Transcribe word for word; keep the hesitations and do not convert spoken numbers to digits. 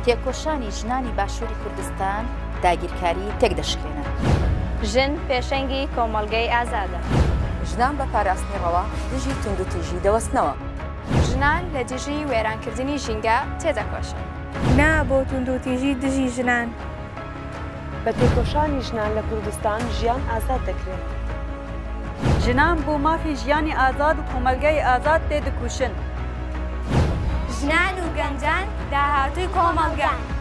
تێکۆشانی ژنانی باشووری کوردستان داگیرکاری تێک دەشکێنن. ژن پێشەنگی کۆمەڵگەی ئازادە. ژنان بە پاراستنیەوە دژی تونند و تیژی دەوەستنەوە. ژنان لە دژی وێرانکردنی ژینگە تێدەکۆشن. نا بۆ تونند و تیژی دژی ژنان. بە تێکۆشانی ژنان لە کوردستان ژیان ئازاد دەکرێت. ژنان بۆ مافی ژیانی ئازاد و کۆمەلگەی ئازاد تێدەکوژن. ژنان و گەنجان داهاتووی کۆمەڵگەن.